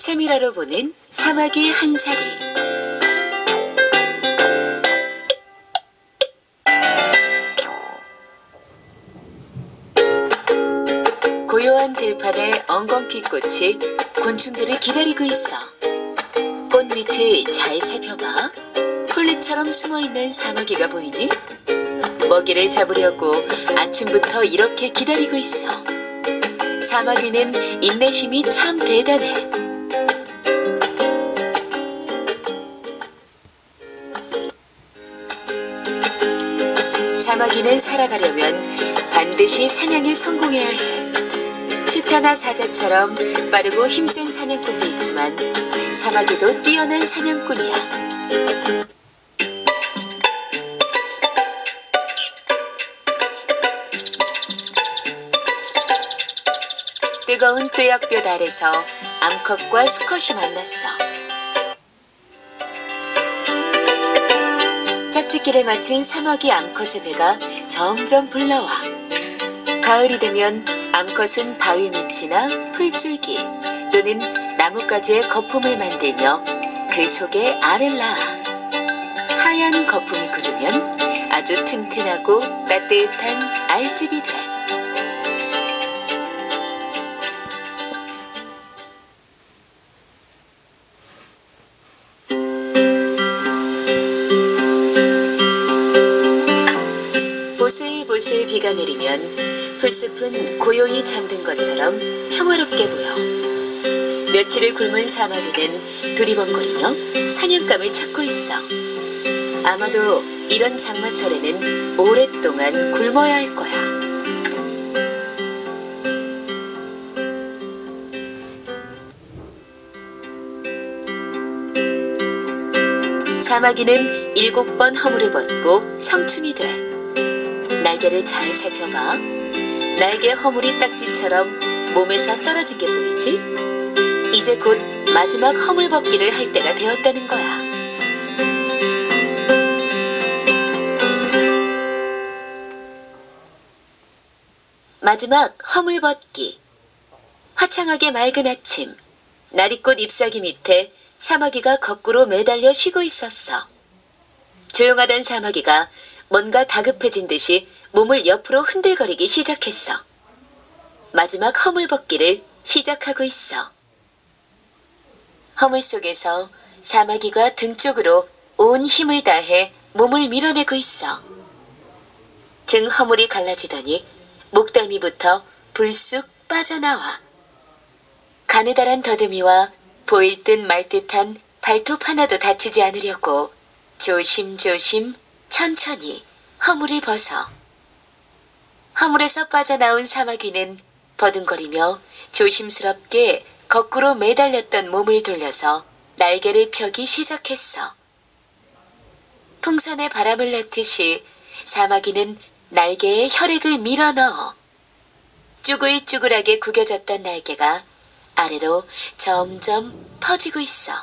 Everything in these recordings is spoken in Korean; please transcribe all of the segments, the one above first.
세밀하로 보는 사마귀 한사리. 고요한 들판에 엉겅퀴꽃이 곤충들을 기다리고 있어. 꽃 밑을 잘 살펴봐. 폴립처럼 숨어있는 사마귀가 보이니? 먹이를 잡으려고 아침부터 이렇게 기다리고 있어. 사마귀는 인내심이 참 대단해. 사마귀는 살아가려면 반드시 사냥에 성공해야 해. 치타나 사자처럼 빠르고 힘센 사냥꾼도 있지만 사마귀도 뛰어난 사냥꾼이야. 뜨거운 뙤약볕 아래서 암컷과 수컷이 만났어. 짝짓기를 마친 사마귀 암컷의 배가 점점 불러와. 가을이 되면 암컷은 바위 밑이나 풀줄기 또는 나뭇가지의 거품을 만들며 그 속에 알을 낳아. 하얀 거품이 굳으면 아주 튼튼하고 따뜻한 알집이 돼. 보슬보슬 비가 내리면 풀숲은 고요히 잠든 것처럼 평화롭게 보여. 며칠을 굶은 사마귀는 두리번거리며 사냥감을 찾고 있어. 아마도 이런 장마철에는 오랫동안 굶어야 할 거야. 사마귀는 7번 허물을 벗고 성충이 돼. 날개를 잘 살펴봐. 날개 허물이 딱지처럼 몸에서 떨어진 게 보이지? 이제 곧 마지막 허물 벗기를 할 때가 되었다는 거야. 마지막 허물 벗기. 화창하게 맑은 아침, 나리꽃 잎사귀 밑에 사마귀가 거꾸로 매달려 쉬고 있었어. 조용하던 사마귀가 뭔가 다급해진 듯이 몸을 옆으로 흔들거리기 시작했어. 마지막 허물 벗기를 시작하고 있어. 허물 속에서 사마귀가 등 쪽으로 온 힘을 다해 몸을 밀어내고 있어. 등 허물이 갈라지더니 목덜미부터 불쑥 빠져나와. 가느다란 더듬이와 보일 듯 말 듯한 발톱 하나도 다치지 않으려고 조심조심 천천히 허물을 벗어. 허물에서 빠져나온 사마귀는 버둥거리며 조심스럽게 거꾸로 매달렸던 몸을 돌려서 날개를 펴기 시작했어. 풍선에 바람을 넣듯이 사마귀는 날개에 혈액을 밀어넣어. 쭈글쭈글하게 구겨졌던 날개가 아래로 점점 퍼지고 있어.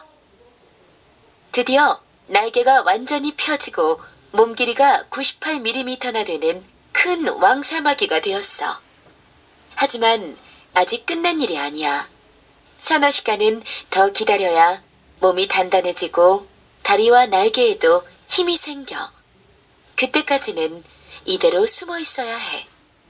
드디어 날개가 완전히 펴지고 몸 길이가 98mm나 되는 큰 왕사마귀가 되었어. 하지만 아직 끝난 일이 아니야. 서너 시간은 더 기다려야 몸이 단단해지고 다리와 날개에도 힘이 생겨. 그때까지는 이대로 숨어 있어야 해.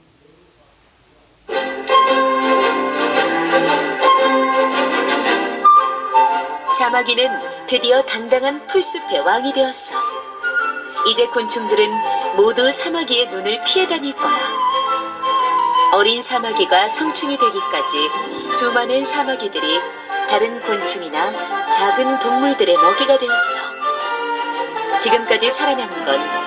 사마귀는 드디어 당당한 풀숲의 왕이 되었어. 이제 곤충들은 모두 사마귀의 눈을 피해 다닐 거야. 어린 사마귀가 성충이 되기까지 수많은 사마귀들이 다른 곤충이나 작은 동물들의 먹이가 되었어. 지금까지 살아남은 건